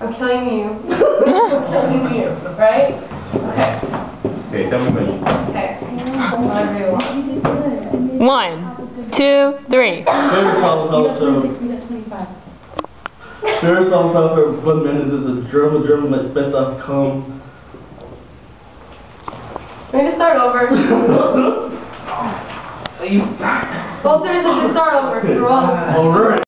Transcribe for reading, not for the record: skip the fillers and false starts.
I'm killing you. I'm killing you, right? Okay. Okay, tell me when. Okay. Whatever you want. 1, 2, 3. Favorite song from Favorite song from Bud Mendes is a German Macbeth.com. We need to start over. Well, seriously, just start over. Alright.